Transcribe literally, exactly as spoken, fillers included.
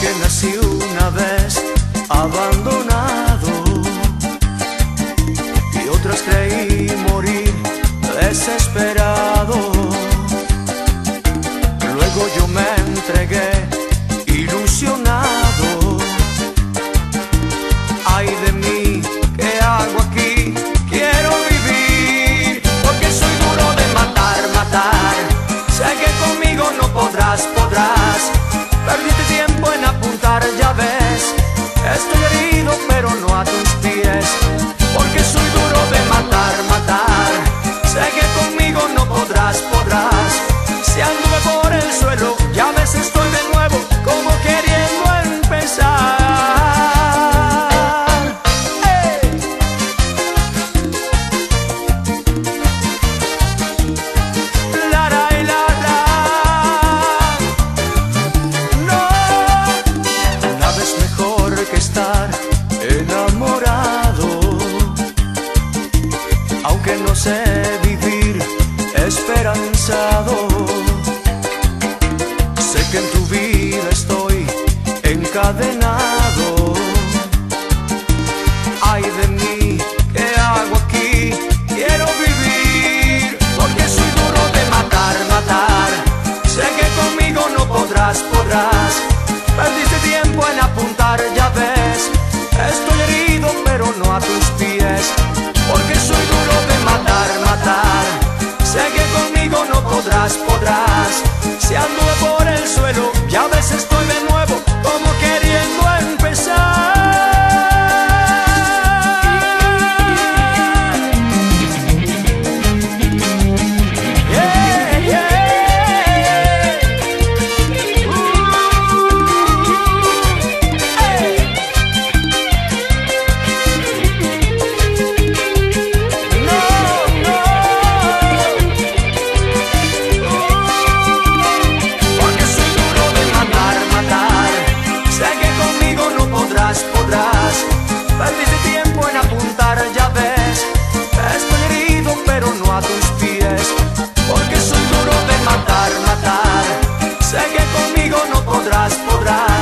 Porque nací una vez abandonado y otras creí morir desesperado. Luego yo me entregué ilusionado. Ay de mí, ¿qué hago aquí? Quiero vivir, porque soy duro de matar, matar. Sé que conmigo no podrás, podrás. Perdiste tiempo en apuntar, ya ves. Estoy herido, pero no a tus pies, porque soy duro de matar, matar. Sé que conmigo no podrás, podrás. Si anduve por el suelo, ya ves, estoy de nuevo, como queriendo empezar. Aunque no sé vivir esperanzado, sé que en tu vida estoy encadenado. Ay de mí, ¿qué hago aquí? Quiero vivir, porque soy duro de matar, matar. Sé que conmigo no podrás, podrás. Perdiste tiempo en apuntar, ya ves. Estoy herido, pero no a tus pies, porque soy duro de matar, matar. Sé que conmigo no podrás, podrás. Si anduve por el suelo, ya ves, estoy de nuevo, como queriendo empezar. Yeah, yeah. Uh, hey. Podrás, perdiste tiempo en apuntar, ya ves. Estoy herido, pero no a tus pies, porque soy duro de matar, matar. Sé que conmigo no podrás, podrás.